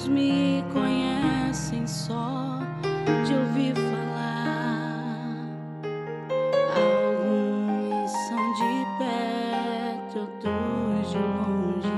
me conhecem só de ouvir falar. Alguns são de perto, outros de longe.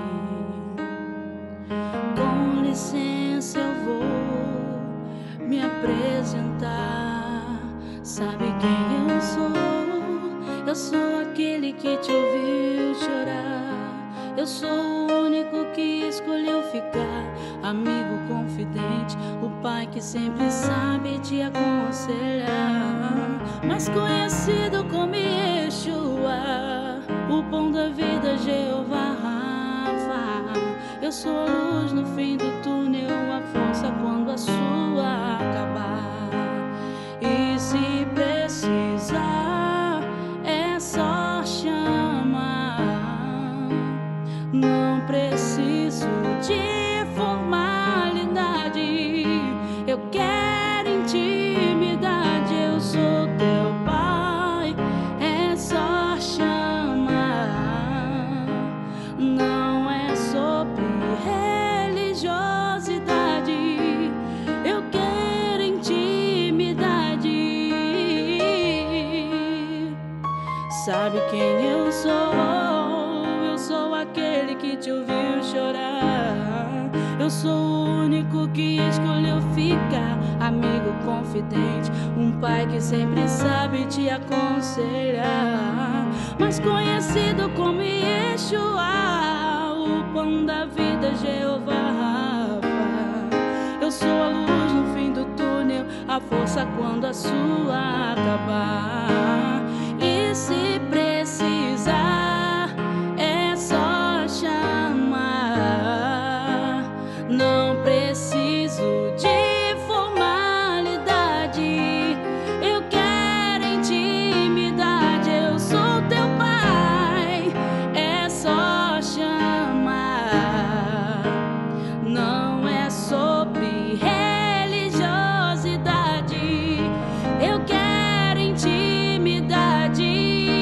Com licença, eu vou me apresentar. Sabe quem eu sou? Eu sou aquele que te ouviu chorar. Eu sou o único que escolheu ficar. Amigo confidente, o pai que sempre sabe te aconselhar. Mais conhecido como Yeshua, o pão da vida, Jeová Rafa. Eu sou a luz no fim do túnel, a força quando a sua acabar. E se precisar, é só chamar. Não preciso de formalidade, eu quero intimidade. Eu sou teu pai, é só chamar. Não é sobre religiosidade, eu quero intimidade. Sabe quem eu sou? Eu sou aquele que te ouviu chorar. Eu sou o único que escolheu ficar. Amigo confidente, um pai que sempre sabe te aconselhar. Mais conhecido como Yeshua, o pão da vida, Jeová Rafa. Eu sou a luz no fim do túnel, a força quando a sua acabar. E se precisar, é só chamar. Não preciso de formalidade, eu quero intimidade. Eu sou teu pai, é só chamar. Não é sobre religiosidade, eu quero intimidade.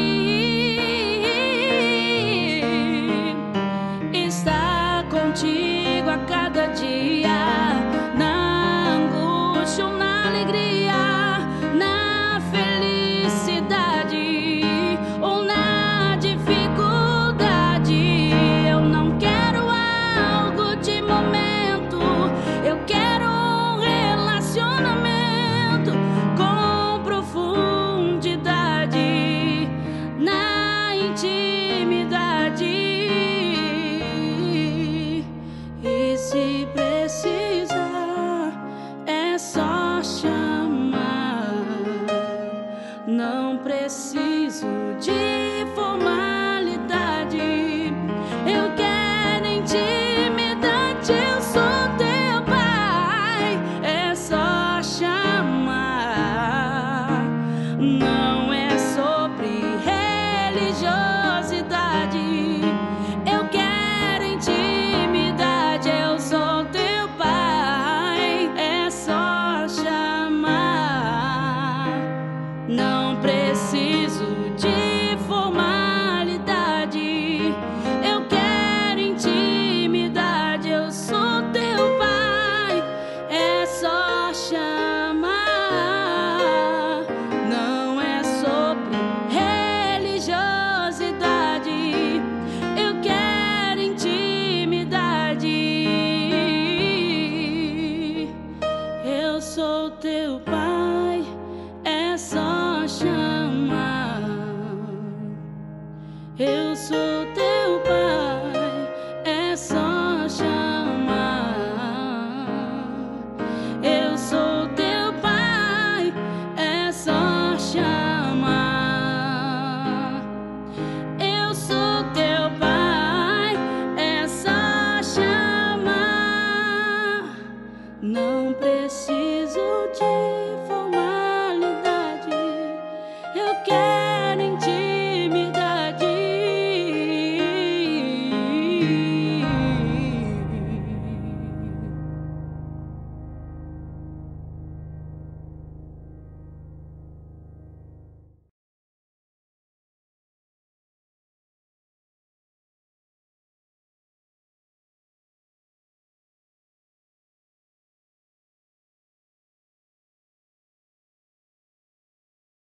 Estar contigo a cada dia, na angústia ou na alegria, na felicidade ou na dificuldade. Eu não quero algo de momento, eu quero um relacionamento com profundidade, na intimidade. E se